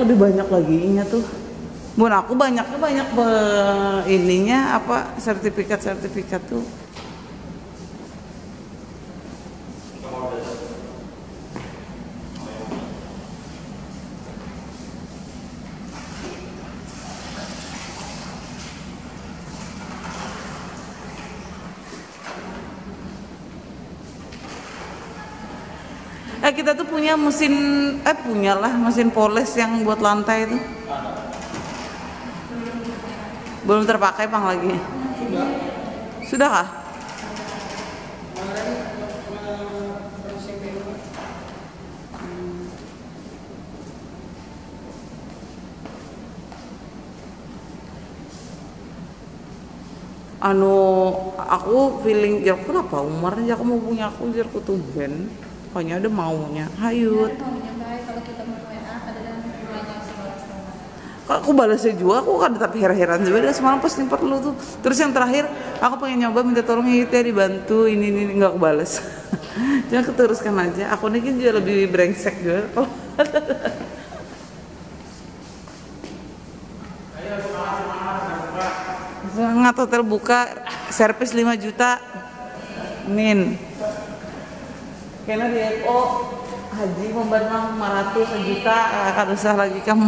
lebih banyak lagi nya tuh. Bun aku banyaknya banyak ininya apa sertifikat tuh. Kita tuh punya punyalah mesin poles yang buat lantai itu. Belum terpakai Pang lagi. Sudah kah? Aku feeling jarku kenapa umarnya aku mau punya aku jarku tumben. Pokoknya ada maunya, hayut. Kalau kita mau WA, kadang banyak seorang. Kok aku balasnya juga, aku kan tapi heran-heran juga semalam pas nyimpat lu tuh. Terus yang terakhir, aku pengen nyoba minta tolong ya dibantu ini nggak aku balas. Jangan keteruskan aja. Aku ini kan juga lebih brengsek juga. Sangat hotel buka, servis 5 juta. Min. Karena di FO haji membayar 500 sejuta, akan usah lagi kamu.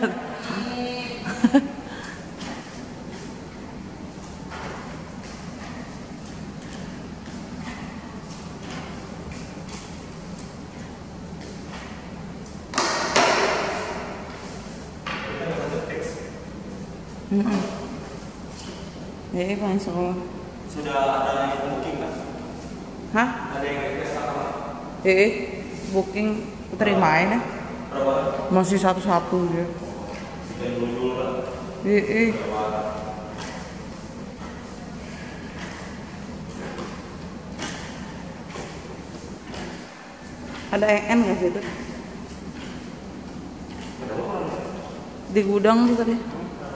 Pengen sekolah. Sudah ada yang booking kan? Hah? Ada yang request apa? Booking terimain ya? Berapa? Masih satu-satu ya. Bikin dulu kan? Ada EN nggak sih itu? Di gudang tuh tadi.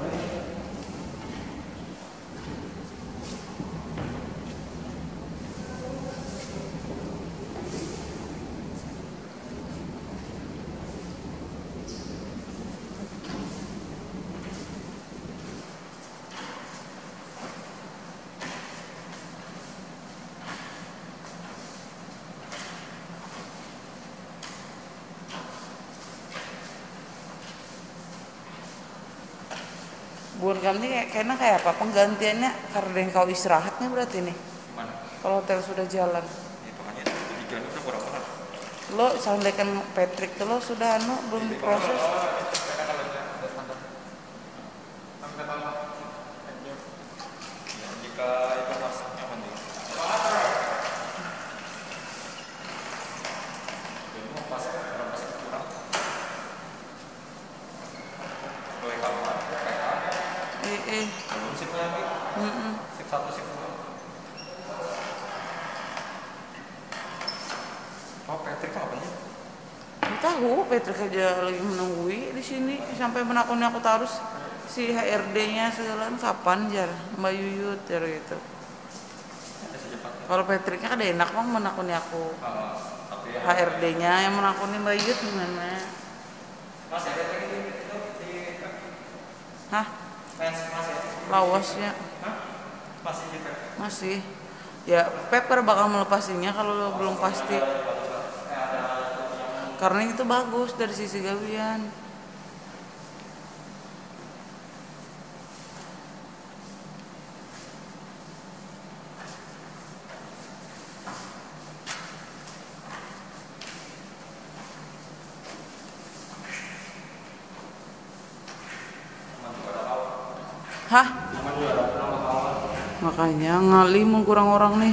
Bukan kami kayaknya kayak apa penggantiannya karena kau istirahat nih berarti nih. Gimana? Kalau hotel sudah jalan. Ya makanya tujuan itu berapa? Lo sampaikan Patrick lo sudah belum proses. Jika itu masuknya apa nih? Ini pas berapa sih kurang? Boleh kamar, belum sipnya lagi. Sip 1, sip 2. Oh, Patrick apa nih? Tahu Patrick aja lagi menunggui di sini sampai menakuni aku terus si HRD-nya segala kapan jar Mbak Yuyut jar gitu. Kalau Patricknya kan enak bang menakuni aku. Tapi ya, HRD-nya yang menakuni Mbak Yuyut gimana? Mas ya, itu di Hah? fans Mas ya? Lawasnya Hah? Masih di fans? masih. Ya Pepper bakal melepasinya kalau belum pasti. Karena itu bagus dari sisi gawian. Hah? Makanya ngali mau kurang orang nih.